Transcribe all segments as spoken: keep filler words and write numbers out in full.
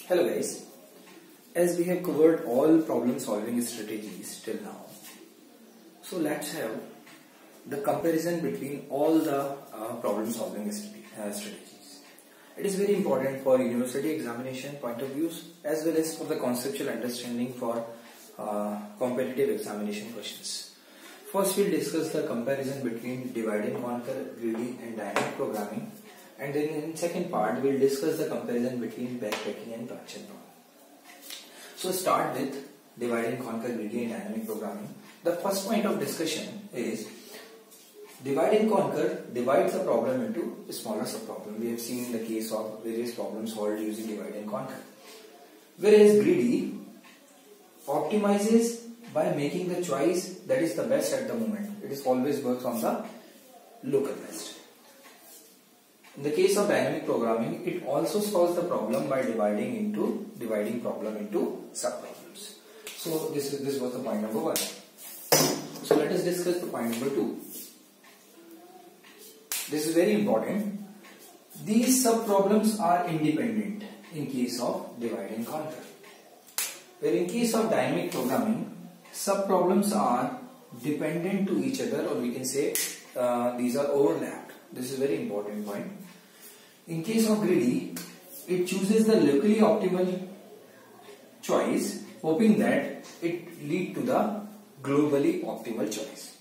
Hello guys, as we have covered all problem solving strategies till now, so let's have the comparison between all the uh, problem solving uh, strategies. It is very important for university examination point of views as well as for the conceptual understanding for uh, competitive examination questions. First we'll discuss the comparison between divide and conquer, greedy and dynamic programming. And then in second part, we'll discuss the comparison between backtracking and branch and problem. So start with divide and conquer, greedy and dynamic programming. The first point of discussion is divide and conquer divides a problem into a smaller subproblem. We have seen in the case of various problems solved using divide and conquer. Whereas greedy optimizes by making the choice that is the best at the moment. It is always works on the local best. In the case of dynamic programming, it also solves the problem by dividing into dividing problem into subproblems. So this is this was the point number one. So let us discuss the point number two. This is very important. These subproblems are independent in case of divide and conquer. Where in case of dynamic programming, subproblems are dependent to each other, or we can say uh, these are overlapped. This is a very important point. In case of greedy, it chooses the locally optimal choice, hoping that it lead to the globally optimal choice.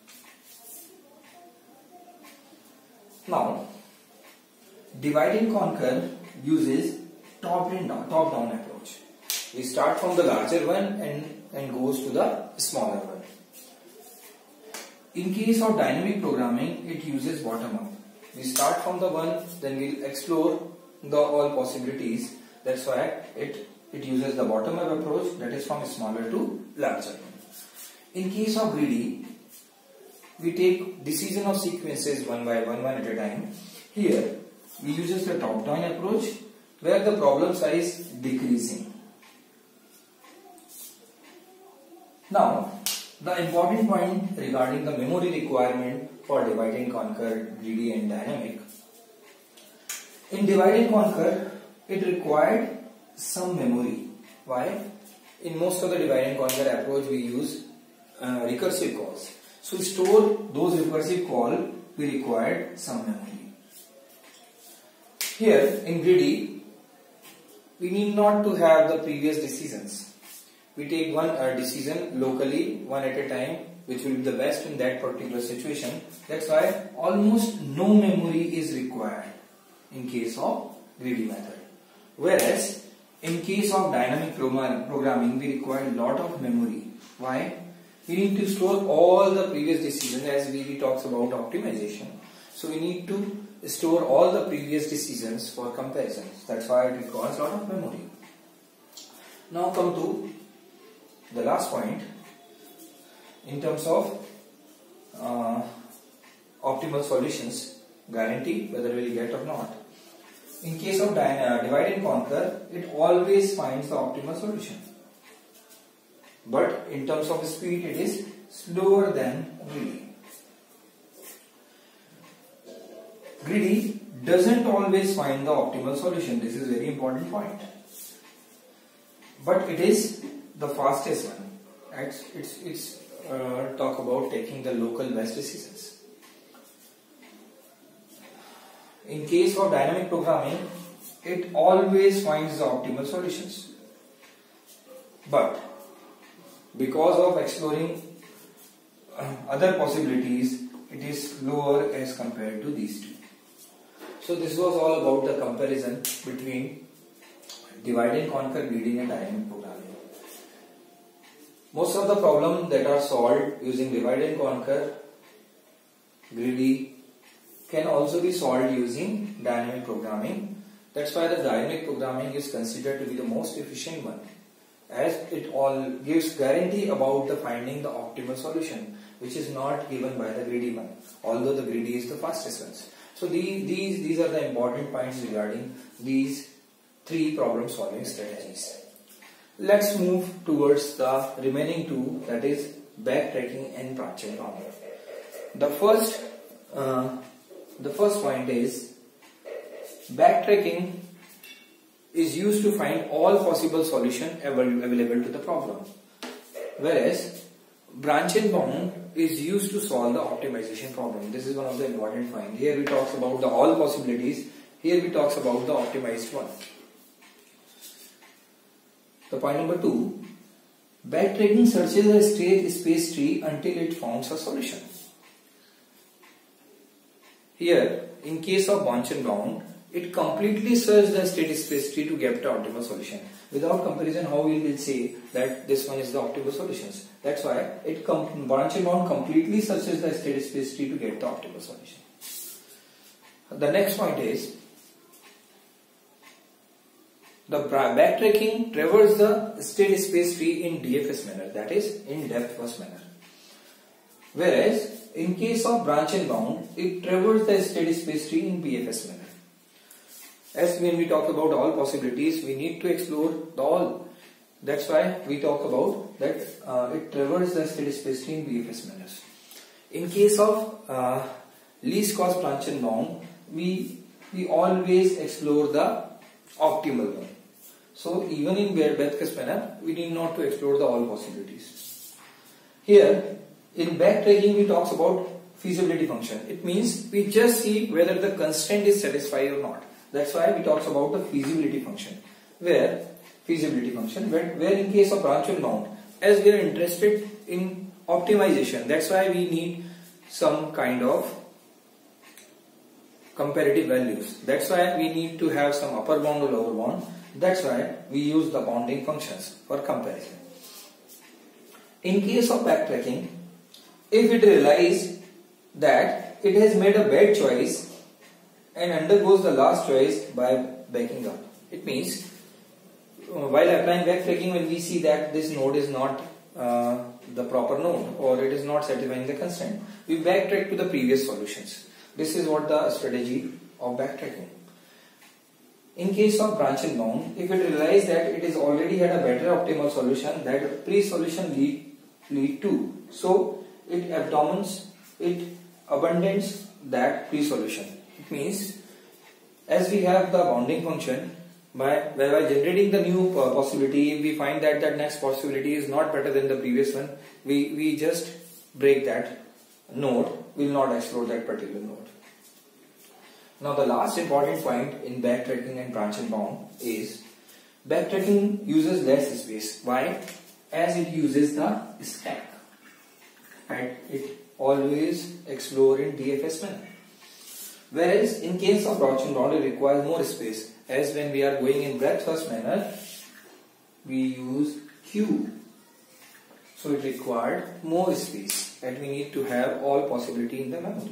Now, divide and conquer uses top and down, top down approach. We start from the larger one and, and goes to the smaller one. In case of dynamic programming, it uses bottom up. We start from the one, then we'll explore the all possibilities. That's why it, it uses the bottom up approach, that is from smaller to larger one. In case of greedy, we take decision of sequences one by one, one at a time. Here, we uses the top down approach where the problem size decreasing. Now, the important point regarding the memory requirement for divide and conquer, greedy and dynamic. In divide and conquer, it required some memory. Why? In most of the divide and conquer approach, we use uh, recursive calls. So to store those recursive calls, we required some memory. Here in greedy, we need not to have the previous decisions. We take one uh, decision locally, one at a time, which will be the best in that particular situation. That's why almost no memory is required in case of greedy method. Whereas in case of dynamic programming, we require a lot of memory. Why? We need to store all the previous decisions, as we, we talks about optimization. So we need to store all the previous decisions for comparisons. That's why it requires a lot of memory. Now come to the last point in terms of uh, optimal solutions, guarantee whether we will get or not. In case of uh, divide and conquer, it always finds the optimal solution. But in terms of speed, it is slower than greedy. Greedy doesn't always find the optimal solution. This is a very important point. But it is the fastest one. It's, it's, it's uh, talk about taking the local best decisions. In case of dynamic programming, it always finds the optimal solutions. But because of exploring uh, other possibilities, it is slower as compared to these two. So this was all about the comparison between divide and conquer, greedy and dynamic programming. Most of the problems that are solved using divide and conquer, greedy, can also be solved using dynamic programming. That's why the dynamic programming is considered to be the most efficient one, as it all gives guarantee about the finding the optimal solution, which is not given by the greedy one, although the greedy is the fastest ones. So these, these, these are the important points regarding these three problem solving strategies. Let's move towards the remaining two, that is backtracking and branch and problem. The first, uh, the first point is backtracking is used to find all possible solutions available to the problem, whereas branch and bound is used to solve the optimization problem. This is one of the important points. Here we talks about the all possibilities. Here we talks about the optimized one. The point number two, backtracking searches a state space tree until it finds a solution. Here, in case of branch and bound, it completely searches the state space tree to get the optimal solution. Without comparison, how we will say that this one is the optimal solutions? That's why it branch and bound completely searches the state space tree to get the optimal solution. The next point is the backtracking traverses the state space tree in D F S manner, that is in depth first manner. Whereas in case of branch and bound, it traverses the state space tree in B F S manner. As when we talk about all possibilities, we need to explore the all. That's why we talk about that uh, it traverses the state space tree in B F S manners. In case of uh, least cost branch and bound, we we always explore the optimal one. So even in breadth first manner, we need not to explore the all possibilities. Here in backtracking, we talks about feasibility function. It means we just see whether the constraint is satisfied or not. That's why we talks about the feasibility function. Where feasibility function, where, where in case of branch and bound, as we are interested in optimization, that's why we need some kind of comparative values. That's why we need to have some upper bound or lower bound. That's why we use the bounding functions for comparison. In case of backtracking, if it realizes that it has made a bad choice and undergoes the last choice by backing up, it means uh, while applying backtracking, when we see that this node is not uh, the proper node or it is not satisfying the constraint, we backtrack to the previous solutions. This is what the strategy of backtracking. In case of branch and bound, if it realizes that it has already had a better optimal solution that pre-solution lead, lead to, so it abandons, it abandons that pre-solution. It means as we have the bounding function, by, by generating the new possibility, if we find that that next possibility is not better than the previous one, we, we just break that node, we will not explore that particular node. Now the last important point in backtracking and branch and bound is backtracking uses less space. Why? As it uses the stack. Right? It always explores in D F S manner. Whereas in case of branch and bound, it requires more space. As when we are going in breadth first manner, we use queue. So it required more space, and we need to have all possibility in the memory.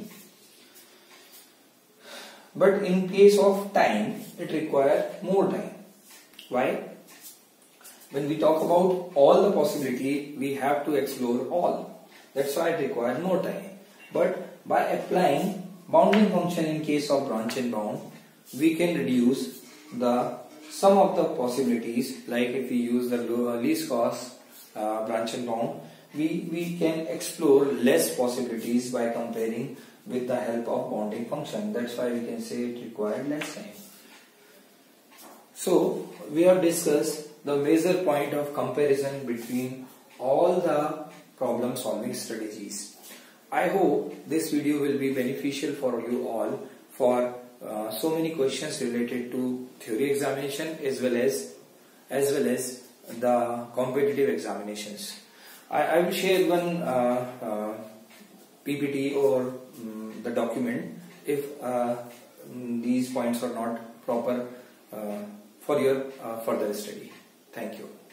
But in case of time, it requires more time. Why? When we talk about all the possibility, we have to explore all. That's why it requires more time. But by applying bounding function in case of branch and bound, we can reduce the sum of the possibilities. Like if we use the least cost uh, branch and bound, we, we can explore less possibilities by comparing with the help of bounding function. That's why we can say it required less time. So we have discussed the major point of comparison between all the problem solving strategies. I hope this video will be beneficial for you all for uh, so many questions related to theory examination as well as as well as the competitive examinations. I, I will share one uh, uh, P P T or um, the document if uh, these points are not proper uh, for your uh, further study. Thank you.